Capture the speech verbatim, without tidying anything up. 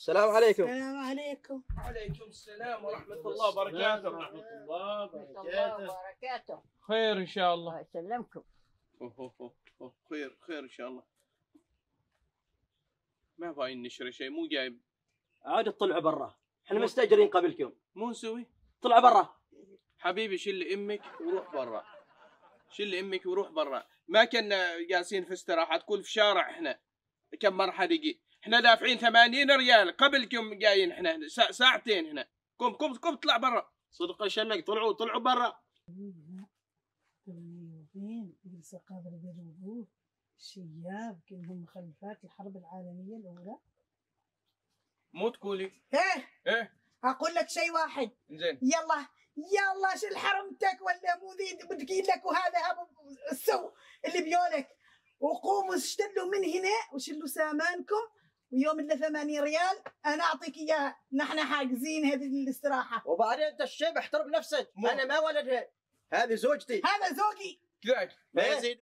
السلام عليكم. السلام عليكم. وعليكم السلام ورحمة الله وبركاته. ورحمة الله وبركاته. خير إن شاء الله. الله يسلمكم. أوه أوه أوه أوه. خير خير إن شاء الله. ما باين نشري شيء، مو جايب. عاد تطلعوا برا، احنا مستأجرين قبلكم. مو نسوي؟ طلع برا. حبيبي شل امك وروح برا. شل امك وروح برا، ما كنا جالسين في استراحة تقول في شارع احنا. كم مرة حريقي، احنا دافعين ثمانين ريال قبلكم جايين احنا سا ساعتين هنا. قم قم قم اطلع برا. صدق شنك طلعوا طلعوا برا. وين يجلس قابل بين ابوه شياب كانهم مخلفات الحرب العالمية الأولى. مو تقولي. ايه ايه اقول لك شيء واحد. زين. يلا يلا شل حرمتك ولا مو ذي بتقيل لك، وهذا ابو السو اللي بيولك، وقوموا اشتلوا من هنا وشلوا سامانكم، ويوم الا ثمانين ريال انا اعطيك اياها، نحن حاجزين هذه الاستراحه. وبعدين انت الشيب احترم نفسك، انا ما ولدها، هذه زوجتي. هذا زوجي. كذاك. ما يزيد